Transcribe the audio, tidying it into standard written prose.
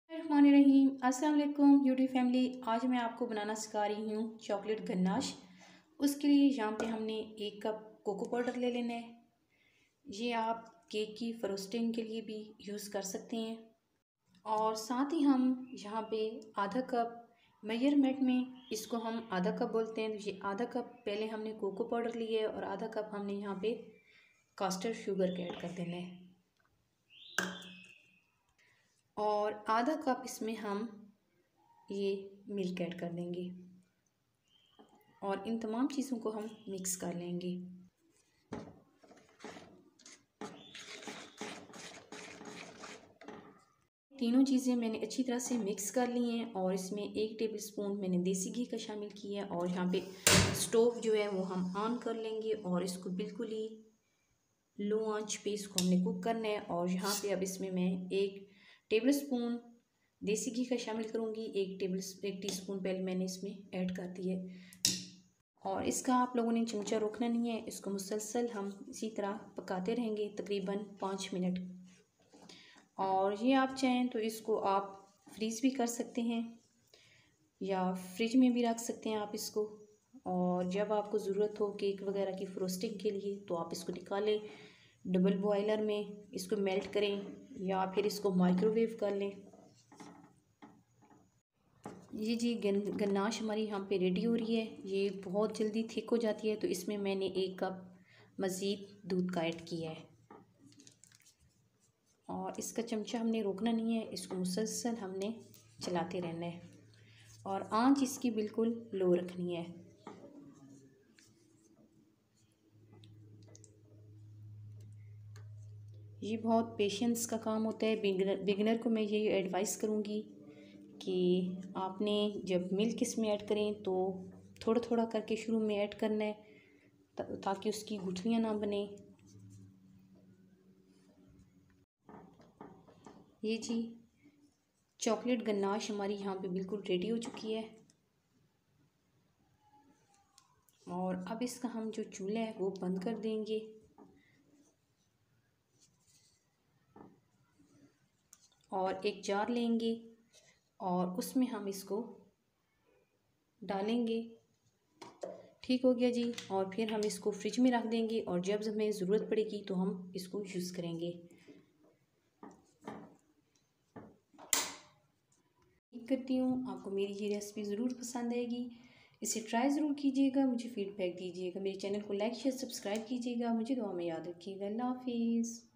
रहीम अस्सलाम वालेकुम YouTube family. आज मैं आपको बनाना सिखा रही हूँ चॉकलेट गन्नाश। उसके लिए यहाँ पे हमने 1 कप कोको पाउडर ले लेना है। ये आप केक की फ्रोस्टिंग के लिए भी यूज़ कर सकते हैं। और साथ ही हम यहाँ पे आधा कप मेजरमेंट में इसको हम आधा कप बोलते हैं, तो ये आधा कप पहले हमने कोको पाउडर लिया है और आधा कप हमने यहाँ पे कास्टर शुगर का ऐड कर देना है। और आधा कप इसमें हम ये मिल्क ऐड कर देंगे और इन तमाम चीज़ों को हम मिक्स कर लेंगे। तीनों चीज़ें मैंने अच्छी तरह से मिक्स कर ली हैं और इसमें 1 टेबलस्पून मैंने देसी घी का शामिल किया है। और यहाँ पे स्टोव जो है वो हम ऑन कर लेंगे और इसको बिल्कुल ही लो आंच पे इसको हमने कुक करना है। और यहाँ पे अब इसमें मैं 1 टेबलस्पून देसी घी का शामिल करूँगी। 1 टीस्पून पहले मैंने इसमें ऐड कर दिया है। और इसका आप लोगों ने चमचा रोकना नहीं है, इसको मुसलसल हम इसी तरह पकाते रहेंगे तकरीबन 5 मिनट। और ये आप चाहें तो इसको आप फ्रीज़ भी कर सकते हैं या फ्रिज में भी रख सकते हैं आप इसको। और जब आपको ज़रूरत हो केक वगैरह की फ्रोस्टिंग के लिए तो आप इसको निकालें, डबल बॉयलर में इसको मेल्ट करें या फिर इसको माइक्रोवेव कर लें। ये जी गन्नाश हमारी यहाँ पे रेडी हो रही है। ये बहुत जल्दी थिक हो जाती है, तो इसमें मैंने 1 कप मज़ीद दूध का ऐड किया है। और इसका चमचा हमने रोकना नहीं है, इसको मुसलसल हमने चलाते रहना है और आंच इसकी बिल्कुल लो रखनी है। ये बहुत पेशेंस का काम होता है। बिगिनर को मैं यही एडवाइस करूँगी कि आपने जब मिल्क इसमें ऐड करें तो थोड़ा थोड़ा करके शुरू में ऐड करना है ताकि उसकी गुठलियाँ ना बने। ये जी चॉकलेट गन्नाश हमारी यहाँ पे बिल्कुल रेडी हो चुकी है। और अब इसका हम जो चूल्हा है वो बंद कर देंगे और एक जार लेंगे और उसमें हम इसको डालेंगे। ठीक हो गया जी। और फिर हम इसको फ्रिज में रख देंगे और जब हमें ज़रूरत पड़ेगी तो हम इसको यूज़ करेंगे। करती हूँ आपको मेरी ये रेसिपी ज़रूर पसंद आएगी। इसे ट्राई ज़रूर कीजिएगा, मुझे फ़ीडबैक दीजिएगा। मेरे चैनल को लाइक शेयर सब्सक्राइब कीजिएगा। मुझे दुआ में याद रखिएगा। अल्लाह हाफिज़।